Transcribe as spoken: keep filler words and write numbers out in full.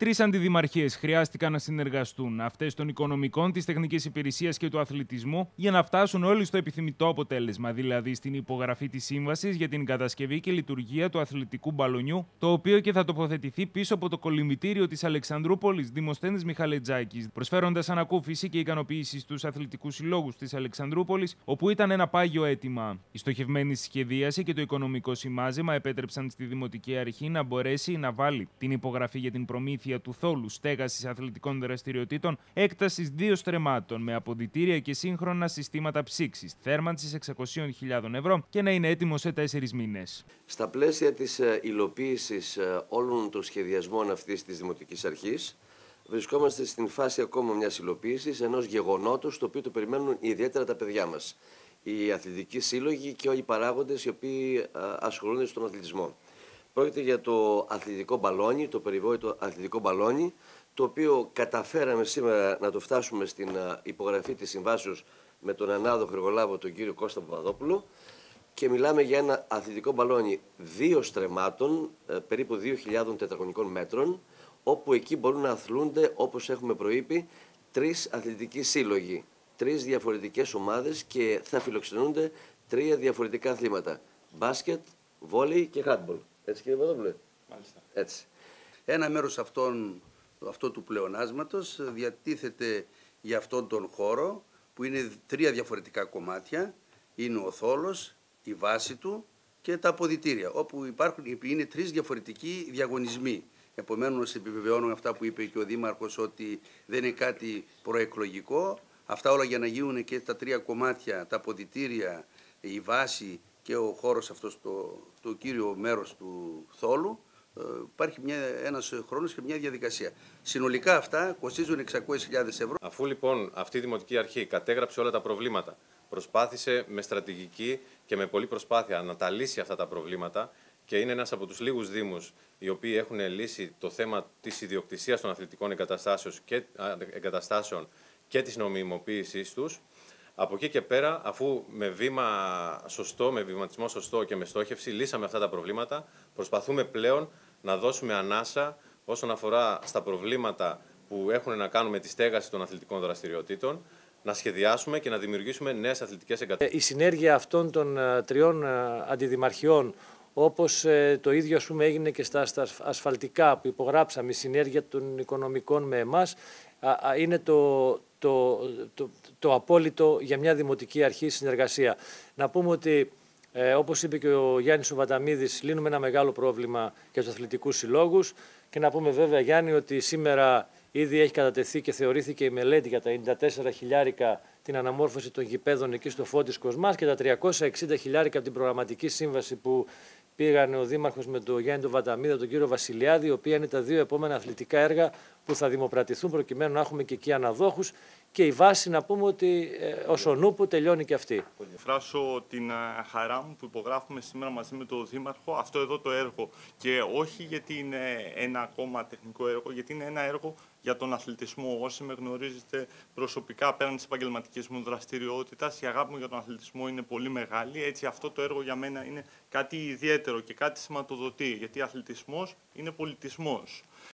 Τρεις αντιδημαρχίες χρειάστηκαν να συνεργαστούν, αυτές των οικονομικών, της τεχνικής υπηρεσίας και του αθλητισμού, για να φτάσουν όλοι στο επιθυμητό αποτέλεσμα, δηλαδή στην υπογραφή της σύμβασης για την κατασκευή και λειτουργία του αθλητικού μπαλονιού, το οποίο και θα τοποθετηθεί πίσω από το κολυμβητήριο της Αλεξανδρούπολης Δημοσθένης Μιχαλετζάκης, προσφέροντας ανακούφιση και ικανοποίηση στους αθλητικούς συλλόγους της Αλεξανδρούπολης, όπου ήταν ένα πάγιο αίτημα. Η στοχευμένη σχεδίαση και το οικονομικό σημάζεμα επέτρεψαν στη Δημοτική Αρχή να μπορέσει να βάλει την υπογραφή για την προμήθεια του θόλου στέγασης αθλητικών δραστηριοτήτων έκτασης δύο στρεμμάτων με αποδυτήρια και σύγχρονα συστήματα ψήξης, θέρμανσης εξακόσιες χιλιάδες ευρώ και να είναι έτοιμο σε τέσσερις μήνες. Στα πλαίσια της υλοποίησης όλων των σχεδιασμών αυτής της Δημοτικής Αρχής, βρισκόμαστε στην φάση ακόμα μιας υλοποίησης ενός γεγονότος το οποίο το περιμένουν ιδιαίτερα τα παιδιά μας. Οι αθλητικοί σύλλογοι και όλοι οι παράγοντες οι οποίοι ασχολούνται στον αθλητισμό. Πρόκειται για το αθλητικό μπαλόνι, το περιβόητο αθλητικό μπαλόνι, το οποίο καταφέραμε σήμερα να το φτάσουμε στην υπογραφή της συμβάσεως με τον ανάδοχο εργολάβο, τον κύριο Κώστα Παπαδόπουλο, και μιλάμε για ένα αθλητικό μπαλόνι δύο στρεμμάτων, περίπου δύο χιλιάδες τετραγωνικών μέτρων, όπου εκεί μπορούν να αθλούνται, όπως έχουμε προείπει, τρεις αθλητικοί σύλλογοι, τρεις διαφορετικές ομάδες και θα φιλοξενούνται τρία διαφορετικά αθλήματα, μπάσκετ, βόλεϊ και χάντμπολ. Έτσι κύριε Παπαδόπουλε. Μάλιστα. Έτσι. Ένα μέρος αυτών, αυτό του πλεονάσματος διατίθεται για αυτόν τον χώρο που είναι τρία διαφορετικά κομμάτια. Είναι ο θόλος, η βάση του και τα αποδυτήρια, όπου υπάρχουν, είναι τρεις διαφορετικοί διαγωνισμοί. Επομένως επιβεβαιώνουμε αυτά που είπε και ο Δήμαρχος, ότι δεν είναι κάτι προεκλογικό. Αυτά όλα για να γίνουν και τα τρία κομμάτια, τα αποδυτήρια, η βάση και ο χώρος αυτός, το, το κύριο μέρος του θόλου, ε, υπάρχει μια, ένας χρόνος και μια διαδικασία. Συνολικά αυτά κοστίζουν εξακόσιες χιλιάδες ευρώ. Αφού λοιπόν αυτή η Δημοτική Αρχή κατέγραψε όλα τα προβλήματα, προσπάθησε με στρατηγική και με πολλή προσπάθεια να τα λύσει αυτά τα προβλήματα και είναι ένας από τους λίγους δήμους οι οποίοι έχουν λύσει το θέμα της ιδιοκτησίας των αθλητικών εγκαταστάσεων και, εγκαταστάσεων και της νομιμοποίησής τους. Από εκεί και πέρα, αφού με βήμα σωστό, με βηματισμό σωστό και με στόχευση λύσαμε αυτά τα προβλήματα, προσπαθούμε πλέον να δώσουμε ανάσα όσον αφορά στα προβλήματα που έχουν να κάνουν με τη στέγαση των αθλητικών δραστηριοτήτων, να σχεδιάσουμε και να δημιουργήσουμε νέες αθλητικές εγκαταστάσεις. Η συνέργεια αυτών των τριών αντιδημαρχιών, όπως το ίδιο ας πούμε, έγινε και στα ασφαλτικά που υπογράψαμε, η συνέργεια των οικονομικών με εμάς, είναι το, το, το, το απόλυτο για μια δημοτική αρχή συνεργασία. Να πούμε ότι, ε, όπως είπε και ο Γιάννης ο Βαταμίδης, λύνουμε ένα μεγάλο πρόβλημα για τους αθλητικούς συλλόγους και να πούμε βέβαια, Γιάννη, ότι σήμερα ήδη έχει κατατεθεί και θεωρήθηκε η μελέτη για τα ενενήντα τέσσερα χιλιάρικα την αναμόρφωση των γηπέδων εκεί στο Φώτης Κοσμάς και τα τριακόσια εξήντα χιλιάρικα από την προγραμματική σύμβαση που πήγαν ο Δήμαρχος με τον Γιάννη τον Βαταμίδη, τον κύριο Βασιλιάδη, οι οποίοι είναι τα δύο επόμενα αθλητικά έργα που θα δημοπρατηθούν προκειμένου να έχουμε και εκεί αναδόχους. Και η βάση να πούμε ότι ε, ως ο νούπου τελειώνει και αυτή. Εκφράσω την χαρά μου που υπογράφουμε σήμερα μαζί με τον Δήμαρχο αυτό εδώ το έργο. Και όχι γιατί είναι ένα ακόμα τεχνικό έργο, γιατί είναι ένα έργο για τον αθλητισμό. Όσοι με γνωρίζετε προσωπικά πέραν της επαγγελματικής μου δραστηριότητας, η αγάπη μου για τον αθλητισμό είναι πολύ μεγάλη. Έτσι αυτό το έργο για μένα είναι κάτι ιδιαίτερο και κάτι σηματοδοτεί, γιατί αθλητισμός είναι πολιτισμός.